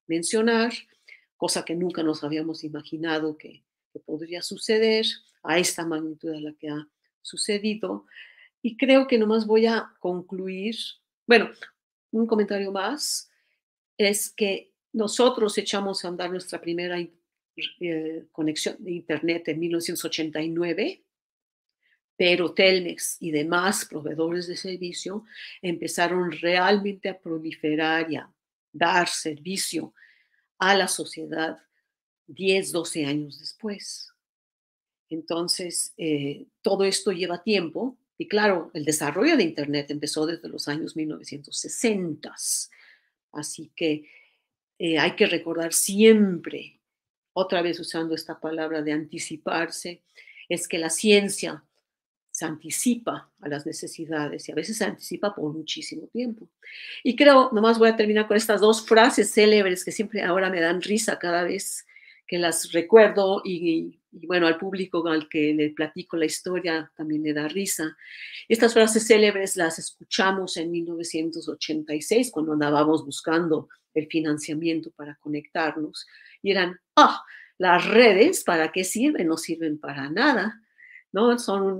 mencionar, cosa que nunca nos habíamos imaginado que podría suceder a esta magnitud a la que ha sucedido. Y creo que nomás voy a concluir, bueno, un comentario más, es que nosotros echamos a andar nuestra primera conexión de Internet en 1989, pero Telmex y demás proveedores de servicio empezaron realmente a proliferar y a dar servicio a la sociedad 10, 12 años después. Entonces, todo esto lleva tiempo y claro, el desarrollo de Internet empezó desde los años 1960. Así que hay que recordar siempre, otra vez usando esta palabra de anticiparse, es que la ciencia se anticipa a las necesidades y a veces se anticipa por muchísimo tiempo. Y creo, nomás voy a terminar con estas dos frases célebres que siempre ahora me dan risa cada vez que las recuerdo y bueno, al público al que le platico la historia también le da risa. Estas frases célebres las escuchamos en 1986 cuando andábamos buscando el financiamiento para conectarnos y eran, las redes, ¿para qué sirven? No sirven para nada. ¿No? Son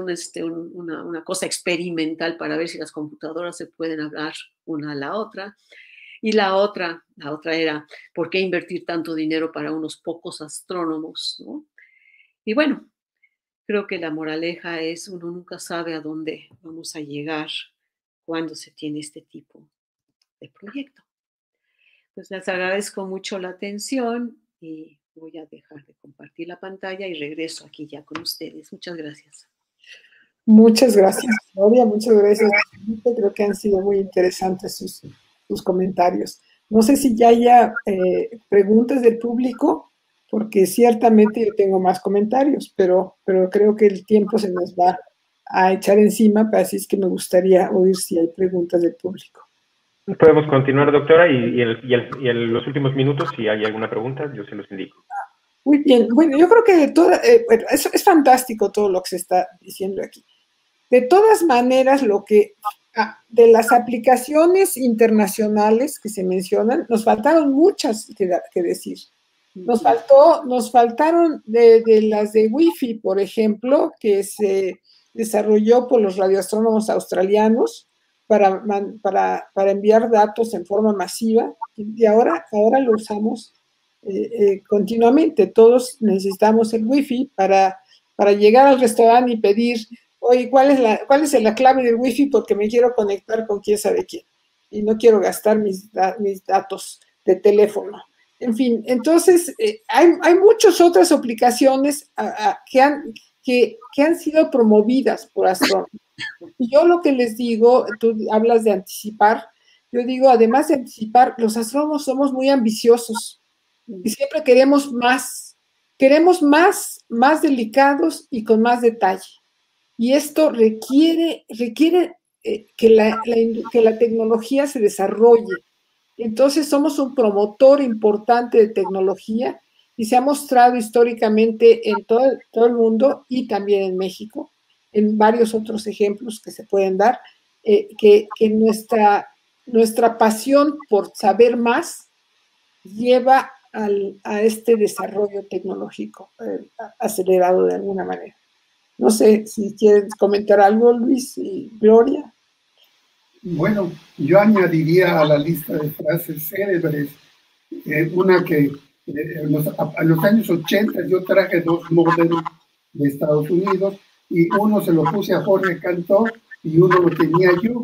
una cosa experimental para ver si las computadoras se pueden hablar una a la otra. Y la otra era, ¿por qué invertir tanto dinero para unos pocos astrónomos? ¿No? Y bueno, creo que la moraleja es, uno nunca sabe a dónde vamos a llegar cuando se tiene este tipo de proyecto. Pues les agradezco mucho la atención y voy a dejar de compartir la pantalla y regreso aquí ya con ustedes. Muchas gracias. Muchas gracias, Gloria. Muchas gracias. Creo que han sido muy interesantes sus comentarios. No sé si ya haya preguntas del público, porque ciertamente yo tengo más comentarios, pero creo que el tiempo se nos va a echar encima, así es que me gustaría oír si hay preguntas del público. Podemos continuar, doctora, y en los últimos minutos, si hay alguna pregunta, yo se los indico. Muy bien. Bueno, yo creo que es fantástico todo lo que se está diciendo aquí. De todas maneras, de las aplicaciones internacionales que se mencionan, nos faltaron muchas que decir. Nos faltaron de las de Wi-Fi, por ejemplo, que se desarrolló por los radioastrónomos australianos para enviar datos en forma masiva, y ahora lo usamos continuamente. Todos necesitamos el Wi-Fi para llegar al restaurante y pedir, oye, ¿cuál es la clave del Wi-Fi? Porque me quiero conectar con quién sabe quién y no quiero gastar mis datos de teléfono. En fin, entonces hay muchas otras aplicaciones que han sido promovidas por astrónomos. Y yo lo que les digo, tú hablas de anticipar, yo digo, además de anticipar, los astrónomos somos muy ambiciosos y siempre queremos más delicados y con más detalle. Y esto requiere que la tecnología se desarrolle. Entonces somos un promotor importante de tecnología y se ha mostrado históricamente en todo el mundo y también en México, en varios otros ejemplos que se pueden dar, que nuestra pasión por saber más lleva a este desarrollo tecnológico acelerado de alguna manera. No sé si quieres comentar algo, Luis y Gloria. Bueno, yo añadiría a la lista de frases célebres una que en los años 80 yo traje dos modelos de Estados Unidos y uno se lo puse a Jorge Cantó y uno lo tenía yo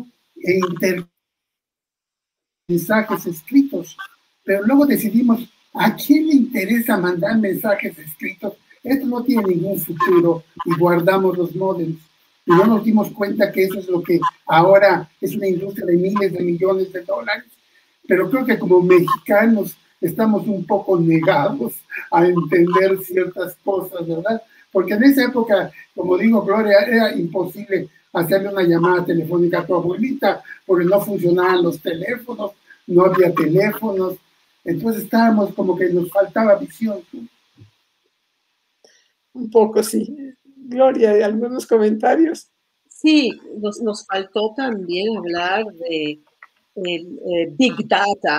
mensajes escritos, pero luego decidimos, ¿a quién le interesa mandar mensajes escritos? Esto no tiene ningún futuro y guardamos los modems. Y no nos dimos cuenta que eso es lo que ahora es una industria de miles de millones de dólares. Pero creo que como mexicanos estamos un poco negados a entender ciertas cosas, ¿verdad? Porque en esa época, como digo, Gloria, era imposible hacerle una llamada telefónica a tu abuelita porque no funcionaban los teléfonos, no había teléfonos. Entonces estábamos como que nos faltaba visión. Un poco, sí. Gloria, ¿algunos comentarios? Sí, nos faltó también hablar de Big Data,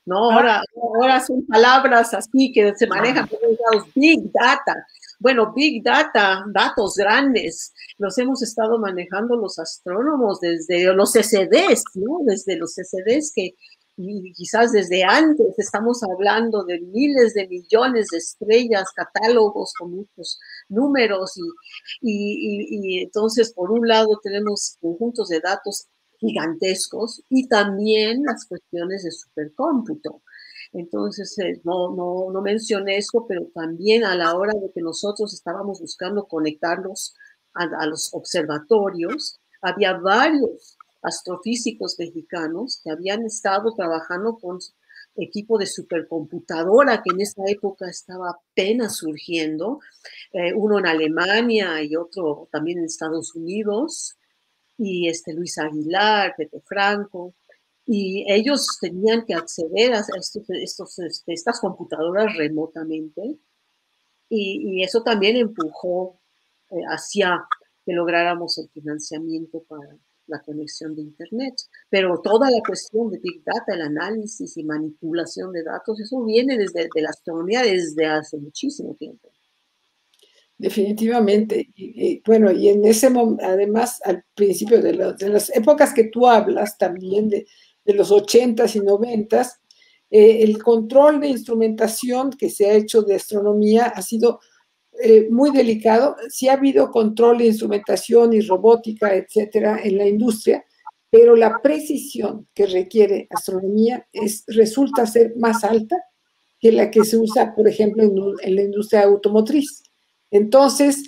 ¿no? Ahora son palabras así que se manejan por todos lados, Big Data. Bueno, Big Data, datos grandes, los hemos estado manejando los astrónomos desde los CCDs, ¿no? Desde los CCDs que y quizás desde antes estamos hablando de miles de millones de estrellas, catálogos con muchos números y entonces por un lado tenemos conjuntos de datos gigantescos y también las cuestiones de supercómputo. Entonces, no mencioné esto, pero también a la hora de que nosotros estábamos buscando conectarnos a los observatorios, había varios astrofísicos mexicanos que habían estado trabajando con equipo de supercomputadora que en esa época estaba apenas surgiendo, uno en Alemania y otro también en Estados Unidos, y Luis Aguilar, Pepe Franco, y ellos tenían que acceder a estas computadoras remotamente, y eso también empujó hacia que lográramos el financiamiento para la conexión de Internet. Pero toda la cuestión de Big Data, el análisis y manipulación de datos, eso viene desde la astronomía desde hace muchísimo tiempo. Definitivamente. Bueno, y en ese momento, además, al principio de las épocas que tú hablas también, de los 80s y 90s, el control de instrumentación que se ha hecho de astronomía ha sido muy delicado. Sí ha habido control de instrumentación y robótica, etcétera, en la industria, pero la precisión que requiere astronomía resulta ser más alta que la que se usa, por ejemplo, en la industria automotriz. Entonces,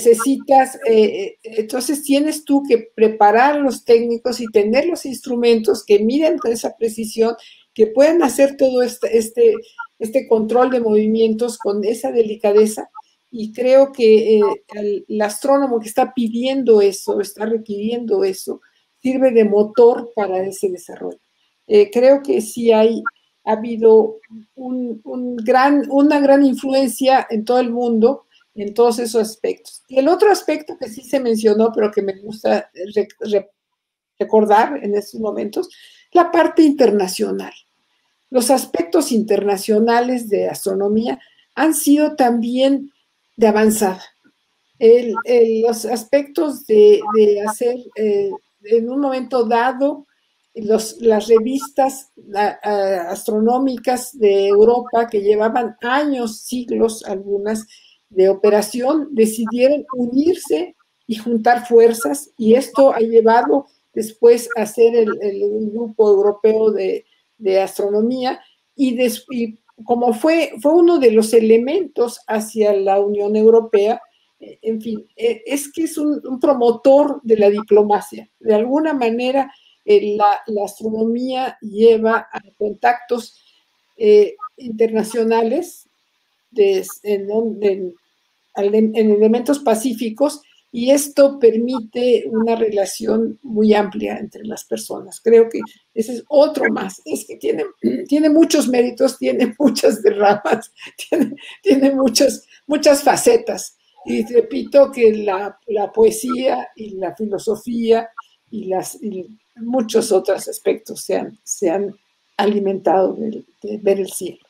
entonces tienes tú que preparar a los técnicos y tener los instrumentos que miden con esa precisión, que puedan hacer todo este control de movimientos con esa delicadeza. Y creo que el astrónomo que está pidiendo eso, está requiriendo eso, sirve de motor para ese desarrollo. Creo que sí ha habido una gran influencia en todo el mundo en todos esos aspectos. Y el otro aspecto que sí se mencionó, pero que me gusta recordar en estos momentos, la parte internacional. Los aspectos internacionales de astronomía han sido también de avanzada. Los aspectos de hacer en un momento dado las revistas astronómicas de Europa, que llevaban años, siglos, algunas, de operación, decidieron unirse y juntar fuerzas, y esto ha llevado después a ser el grupo europeo de astronomía, y como fue uno de los elementos hacia la Unión Europea. En fin, es que es un promotor de la diplomacia. De alguna manera, la astronomía lleva a contactos internacionales en elementos pacíficos, y esto permite una relación muy amplia entre las personas. Creo que ese es otro más. Es que tiene muchos méritos, tiene muchas derramas, tiene muchas facetas. Y repito que la poesía y la filosofía y muchos otros aspectos se han alimentado de ver el cielo.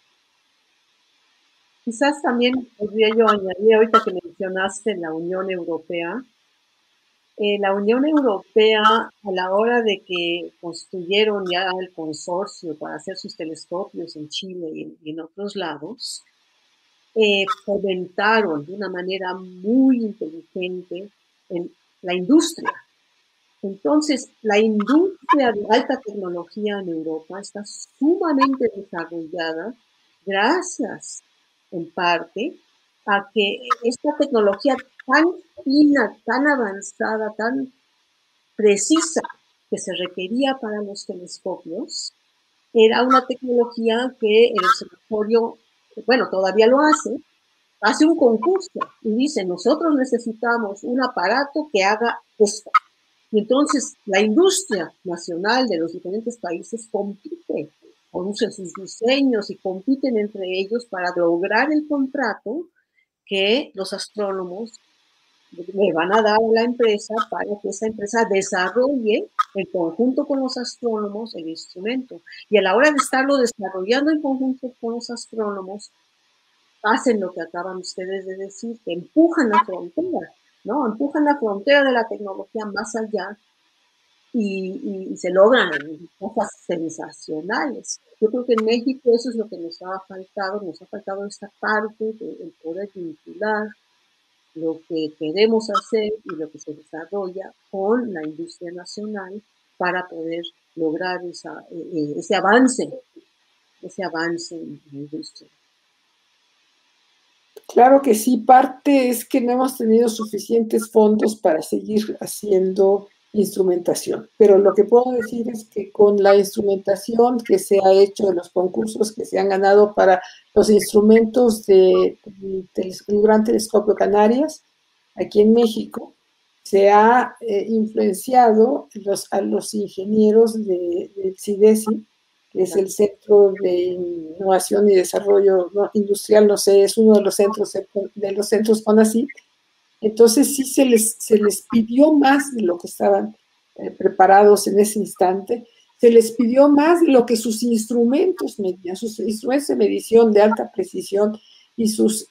Quizás también podría yo añadir, ahorita que mencionaste la Unión Europea, la Unión Europea, a la hora de que construyeron ya el consorcio para hacer sus telescopios en Chile y en otros lados, fomentaron de una manera muy inteligente en la industria. Entonces, la industria de alta tecnología en Europa está sumamente desarrollada gracias, en parte, a que esta tecnología tan fina, tan avanzada, tan precisa que se requería para los telescopios, era una tecnología que el observatorio, bueno, todavía lo hace un concurso y dice, nosotros necesitamos un aparato que haga esto. Y entonces la industria nacional de los diferentes países compite, producen sus diseños y compiten entre ellos para lograr el contrato que los astrónomos le van a dar a la empresa para que esa empresa desarrolle en conjunto con los astrónomos el instrumento. Y a la hora de estarlo desarrollando en conjunto con los astrónomos, hacen lo que acaban ustedes de decir, que empujan la frontera, ¿no? Empujan la frontera de la tecnología más allá y se logran cosas sensacionales. Yo creo que en México eso es lo que nos ha faltado esta parte del poder vincular lo que queremos hacer y lo que se desarrolla con la industria nacional para poder lograr ese avance en la industria. Claro que sí, parte es que no hemos tenido suficientes fondos para seguir haciendo instrumentación, pero lo que puedo decir es que con la instrumentación que se ha hecho, de los concursos que se han ganado para los instrumentos del Gran Telescopio Canarias, aquí en México, se ha influenciado a los ingenieros del CIDESI, que es el Centro de Innovación y Desarrollo Industrial, no sé, es uno de los centros CONACYT. Entonces sí se les pidió más de lo que estaban preparados en ese instante, se les pidió más de lo que sus instrumentos medían, sus instrumentos de medición de alta precisión y sus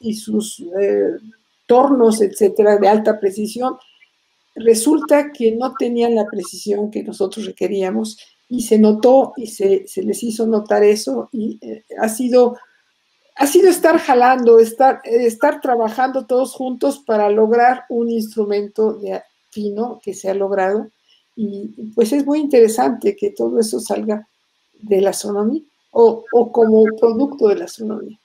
tornos, etcétera, de alta precisión. Resulta que no tenían la precisión que nosotros requeríamos y se notó y se les hizo notar eso y ha sido estar jalando, estar trabajando todos juntos para lograr un instrumento fino que se ha logrado y pues es muy interesante que todo eso salga de la astronomía o como producto de la astronomía.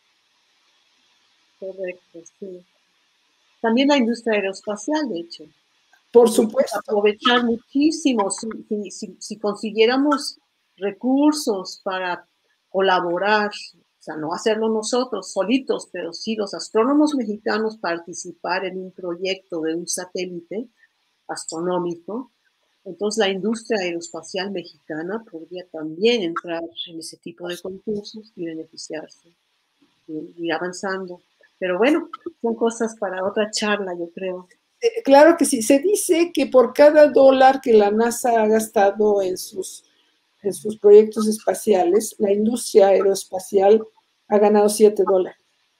Correcto, sí. También la industria aeroespacial, de hecho. Por supuesto. Aprovechar muchísimo si consiguiéramos recursos para colaborar, o sea, no hacerlo nosotros solitos, pero sí los astrónomos mexicanos participar en un proyecto de un satélite astronómico. Entonces la industria aeroespacial mexicana podría también entrar en ese tipo de concursos y beneficiarse y ir avanzando. Pero bueno, son cosas para otra charla, yo creo. Claro que sí. Se dice que por cada $1 que la NASA ha gastado en sus proyectos espaciales, la industria aeroespacial ha ganado $7.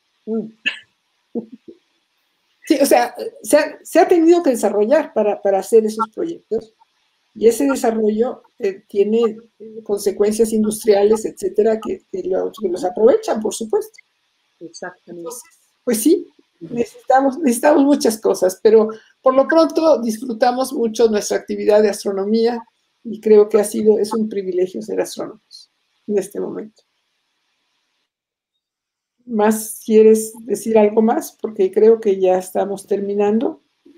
Sí, o sea, se ha tenido que desarrollar para hacer esos proyectos y ese desarrollo tiene consecuencias industriales, etcétera, que los aprovechan, por supuesto. Exactamente. Entonces, pues sí, necesitamos muchas cosas, pero por lo pronto disfrutamos mucho nuestra actividad de astronomía y creo que es un privilegio ser astrónomos en este momento. ¿Más quieres decir algo más? Porque creo que ya estamos terminando.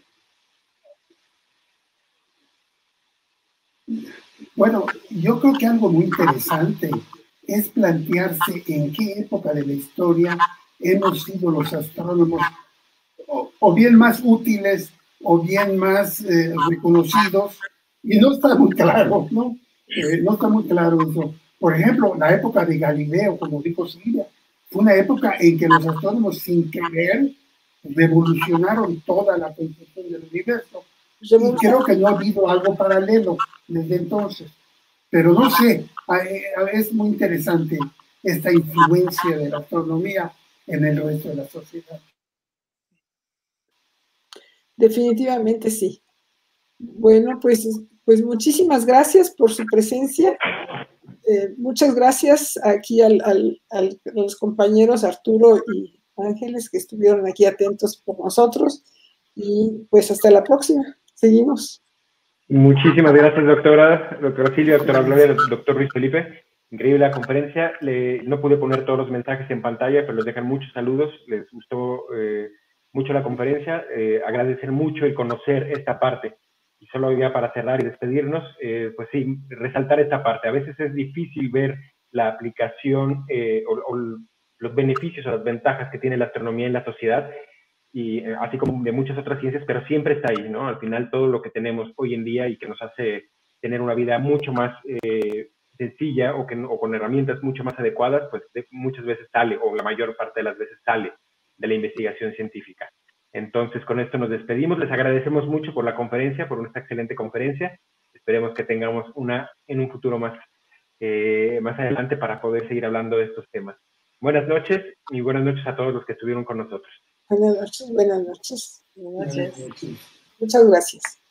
Bueno, yo creo que algo muy interesante es plantearse en qué época de la historia hemos sido los astrónomos o bien más útiles o bien más reconocidos, y no está muy claro, ¿no? No está muy claro eso. Por ejemplo, la época de Galileo, como dijo Silvia, fue una época en que los astrónomos, sin querer, revolucionaron toda la concepción del universo. Y creo que no ha habido algo paralelo desde entonces. Pero no sé, es muy interesante esta influencia de la astronomía en el resto de la sociedad. Definitivamente sí. Bueno, pues muchísimas gracias por su presencia. Muchas gracias aquí a los compañeros Arturo y Ángeles que estuvieron aquí atentos por nosotros y pues hasta la próxima. Seguimos. Muchísimas gracias, doctora Silvia, doctora Gloria, doctor Luis Felipe. Increíble la conferencia. No pude poner todos los mensajes en pantalla, pero les dejan muchos saludos. Les gustó mucho la conferencia. Agradecer mucho el conocer esta parte. Y solo ya para cerrar y despedirnos, pues sí, resaltar esta parte. A veces es difícil ver la aplicación o los beneficios o las ventajas que tiene la astronomía en la sociedad, y así como de muchas otras ciencias, pero siempre está ahí, ¿no? Al final todo lo que tenemos hoy en día y que nos hace tener una vida mucho más sencilla o con herramientas mucho más adecuadas, pues muchas veces sale, o la mayor parte de las veces sale de la investigación científica. Entonces, con esto nos despedimos. Les agradecemos mucho por la conferencia, por esta excelente conferencia. Esperemos que tengamos una en un futuro más adelante para poder seguir hablando de estos temas. Buenas noches y buenas noches a todos los que estuvieron con nosotros. Buenas noches, buenas noches. Buenas noches. Buenas noches. Muchas gracias.